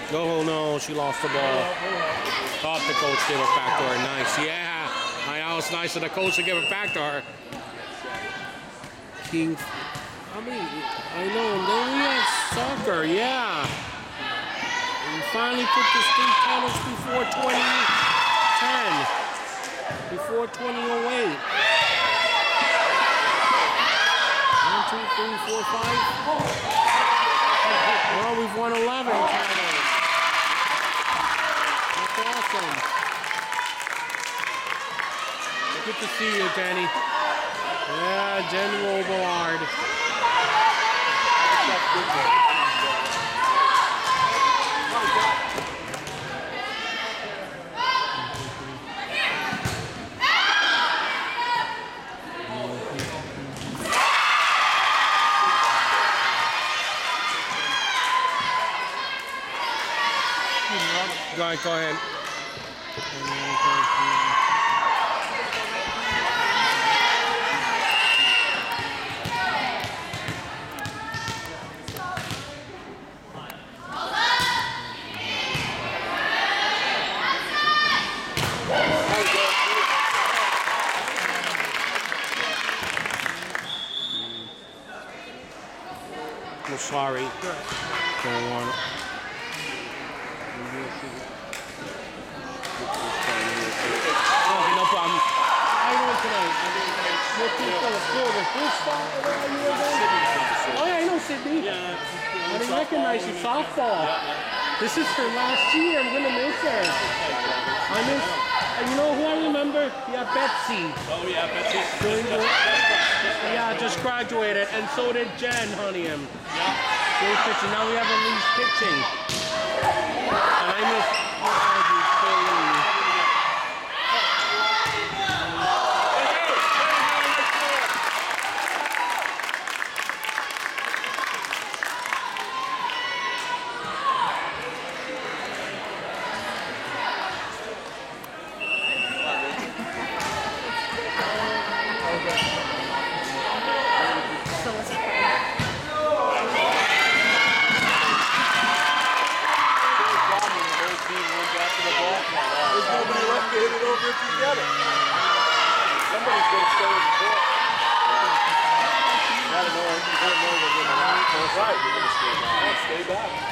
Oh no, she lost the ball. Thought the coach gave it back to her. Nice. Yeah. I know it's nice of the coach to give it back to her. King. I know. And then we had soccer. Yeah. We finally put the state titles before 2010. Before 2008. 1, 2, 3, 4, 5. Well, we've won 11 titles. That's awesome. Good to see you, Danny. Yeah, Jen Robillard. Go ahead. I'm sorry. Don't want it. No problem. How you doing tonight? Oh yeah, I know Sydney. I didn't recognize you. Softball. This is her last year. I'm gonna miss her. I miss. You know who I remember? Yeah, Betsy. Oh yeah, Betsy. Yeah, just graduated, and so did Jen Honeyham. Yeah. Great pitching. Now we have Elise pitching. And I miss. Stay back.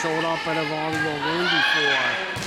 showed up at a volleyball game before.